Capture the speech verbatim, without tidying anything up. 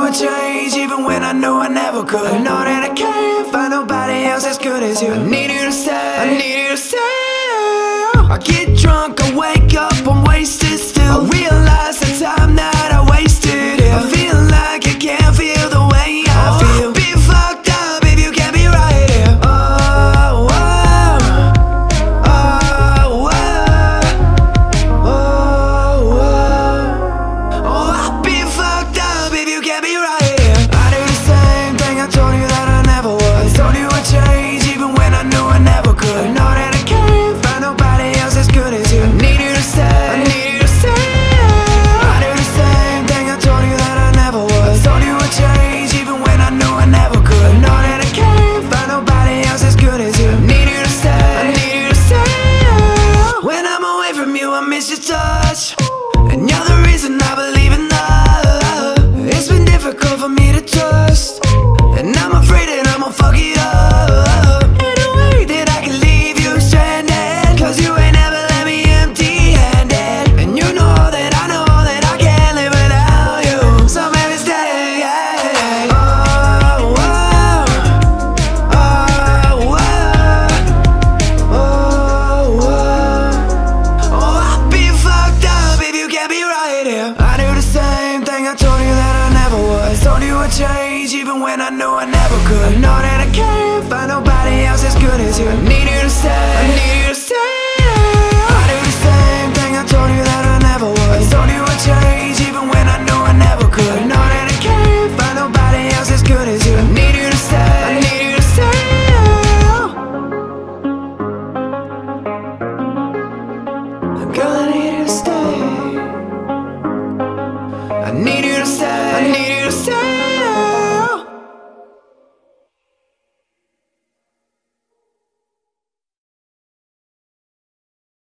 a change even when I knew I never could. I know that I can't find nobody else as good as you. I need you to stay, I need you to stay. I get drunk, I wake up, I'm wasted still. I realize the time that I wasted here. I feel like I can't feel the way I oh, feel. Be fucked up if you can't be right here. Oh, oh, oh, oh, oh, oh, oh, I'll be fucked up if you can't be right here. I do the same thing I told you that I never would. I told you I'd change even when I knew I never could. I know that I can't find nobody else as good as you. I need you to stay, I need you to stay. I do the same thing I told you that I never would. I told you I'd change even when I knew I never could. I know that I can't find nobody else as good as you. I need you to stay, I need you to stay. When I'm away from you I miss your touch, and you're the reason I believe in love. It's been difficult for me to trust, and I'm afraid that I'm gonna fuck it up in a way that I can leave you stranded. Cause you ain't never let me empty-handed, and you know that I know that I can't live without you. So baby stay. Oh, oh, oh, oh, oh, oh, I'll be fucked up if you can't be right here. I do the same thing I told you that I never would. I told you I'd change even when I knew I never could. I know that I can't find nobody else as good as you. I need you to stay, I need you to stay. I do the same thing I told you that I never would. I told you I'd change even when I knew I never could. I know that I can't find nobody else as good as you. I need you to stay, I need you to stay. Girl, I need you to stay. I need you to stay, I need you to stay.